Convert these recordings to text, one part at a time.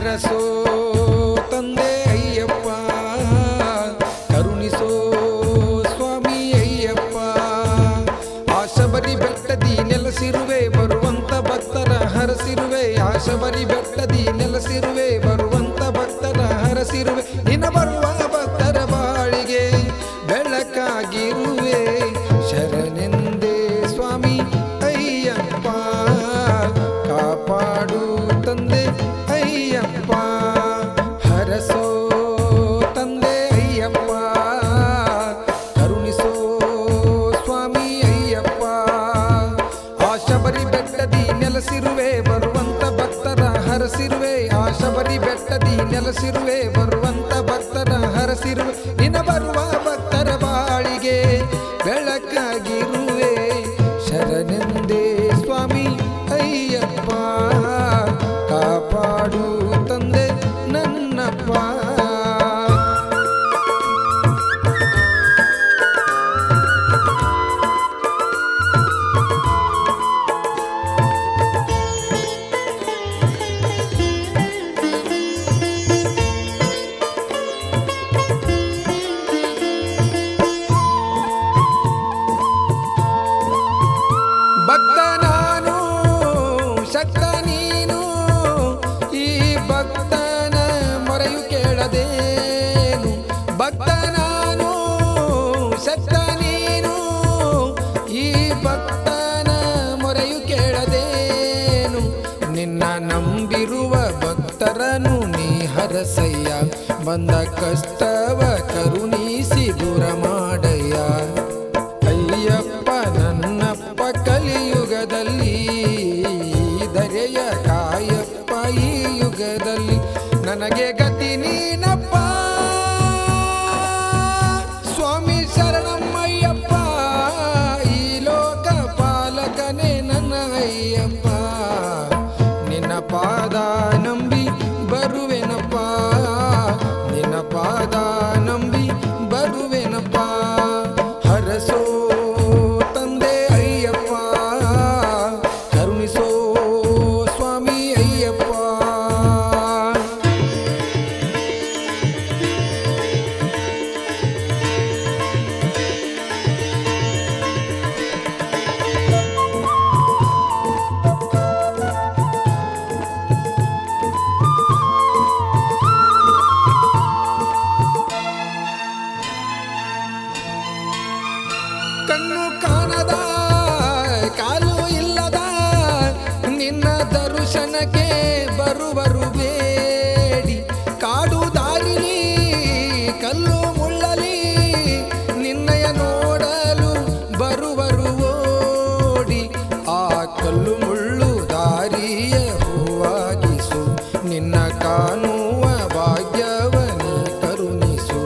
ಹರಸೋ ತಂದೆ ಅಯ್ಯಪ್ಪ, ಕರುಣಿಸೋ ಸ್ವಾಮಿ ಅಯ್ಯಪ್ಪ. ಆ ಶಬರಿ ಬೆಟ್ಟದಿ ನೆಲೆಸಿರುವೆ ಬರುವಂತ ಭಕ್ತರ ಹರಸಿರುವೆ, ಆ ಶಬರಿ ಬೆಟ್ಟದಿ ನೆಲೆಸಿರುವೆ ಬರುವಂತ ಭಕ್ತರ ಹರಸಿರುವೆ. ನಿನ್ನ ಬರುವ ಭಕ್ತರ ಬಾಳಿಗೆ ಬೆಳಕಾಗಿರುವೆ, ಶರಣೆಂದೇ ಸ್ವಾಮಿ ಅಯ್ಯಪ್ಪ. ಕಾಪಾಡು ತಂದೆ ಅಯ್ಯಪ್ಪ, ಹರಸೋ ತಂದೆ ಅಯ್ಯಪ್ಪ, ಕರುಣಿಸೋ ಸ್ವಾಮಿ ಅಯ್ಯಪ್ಪ. ಆ ಶಬರಿ ಬೆಟ್ಟದಿ ನೆಲೆಸಿರುವೆ ಬರುವಂತ ಭಕ್ತರ ಹರಸಿರುವೆ, ಆ ಶಬರಿ ಬೆಟ್ಟದಿ ನೆಲೆಸಿರುವೆ ಬರುವಂತ ಭಕ್ತರ ಹರಸಿರುವೆ. ನಿನ್ನ ಬರುವ ಭಕ್ತರ ಬಾಳಿಗೆ ಬೆಳಕಾಗಿರುವೆ, ಶರಣೆಂದೇ ಸ್ವಾಮಿ ಅಯ್ಯಪ್ಪ. ಕಾಪಾಡು ತಂದೆ ನನ್ನಪ್ಪ. ಭಕ್ತ ನಾನು ಶಕ್ತ ನೀನು, ಈ ಭಕ್ತನ ಮೊರೆಯು ಕೇಳದೇನು. ಭಕ್ತ ನಾನು ಶಕ್ತ ನೀನು, ಈ ಭಕ್ತನ ಮೊರೆಯು ಕೇಳದೇನು. ನಿನ್ನ ನಂಬಿರುವ ಭಕ್ತರನು ನೀ ಹರಸಯ್ಯ, ಬಂದ ಕಷ್ಟವ ಕರುಣಿಸಿ ದೂರ ಮಾಡಯ್ಯ. ಅಯ್ಯಪ್ಪ ನನ್ನಪ್ಪ ಕಲಿಯುಗದಲ್ಲಿ, ಧರೆಯ ಕಾಯಪ್ಪ ಈ ಯುಗದಲ್ಲಿ. ನನಗೆ ಗತಿ ನೀನಪ್ಪ ಸ್ವಾಮಿ ಶರಣಮ್ಮಯ್ಯಪ್ಪ, ಈ ಲೋಕ ಪಾಲಕನೇ ನನ್ನ ಅಯ್ಯಪ್ಪ. ನಿನ್ನ ಪಾದ ನಂಬಿ ಬರುವೆನಪ್ಪ, ನಿನ್ನ ಪಾದ ನಂಬಿ ಬರುವೆನಪ್ಪ. ಹರಸೋ ತಂದೆ ಅಯ್ಯಪ್ಪ, ಕರುಣಿಸೋ ಸ್ವಾಮಿ ಅಯ್ಯಪ್ಪ. ಕಣ್ಣು ಕಾಣದ ಕಾಲು ಇಲ್ಲದ ನಿನ್ನ ದರ್ಶನಕ್ಕೆ ಬರುವರು ಬೇಡಿ. ಕಾಡು ದಾರಿಲಿ ಕಲ್ಲು ಮುಳ್ಳಲಿ ನಿನ್ನಯ ನೋಡಲು ಬರುವರು ಓಡಿ. ಆ ಕಲ್ಲು ಮುಳ್ಳು ದಾರಿಯ ಹೂವಾಗಿಸು, ನಿನ್ನ ಕಾಣುವ ಭಾಗ್ಯವನಿ ಕರುಣಿಸು.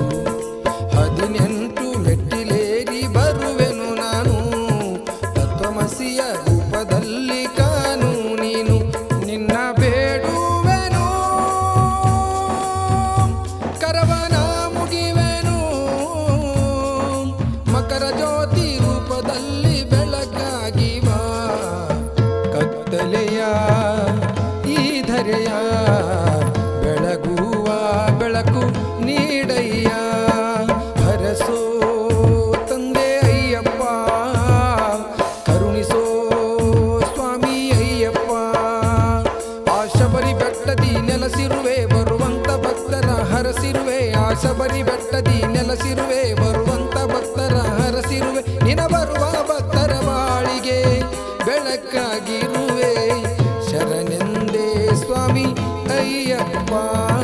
18 ಮೆಟ್ಟಿಲೇರಿ ಬರುವೆನು ನಾನು, ತತ್ವಮಸಿಯ ರೂಪದಲ್ಲಿ ಕಾನು ನೀನು. ನಿನ್ನ ಬೇಡುವೆನು ಕರವನ ಮುಗಿವೆನು, ಮಕರ ಜ್ಯೋತಿ ರೂಪದಲ್ಲಿ ಬೆಳಕಾಗಿ ಬಾ. ಕತ್ತಲೆಯ ಈ ಧರೆಯ ಬೆಳಗುವ ಬೆಳಕು ನೀಡಯ್ಯ. ಹರಸೋ ತಂದೆ ಅಯ್ಯಪ್ಪ, ಕರುಣಿಸೋ ಸ್ವಾಮಿ ಅಯ್ಯಪ್ಪ. ಆ ಶಬರಿ ಬೆಟ್ಟದಿ ನೆಲೆಸಿರುವೆ ಬರುವಂತ ಭಕ್ತರ ಹರಸಿರುವೆ, ಆ ಶಬರಿ ಬೆಟ್ಟದಿ ನೆಲೆಸಿರುವೆ ಬರುವಂತ ಭಕ್ತರ ಹರಸಿರುವೆ. ನಿನ ಬರುವ ಭಕ್ತರ ಬಾಳಿಗೆ ಬೆಳಕಾಗಿರುವೆ, ಶರಣೆಂದೇ ಸ್ವಾಮಿ ಅಯ್ಯಪ್ಪ.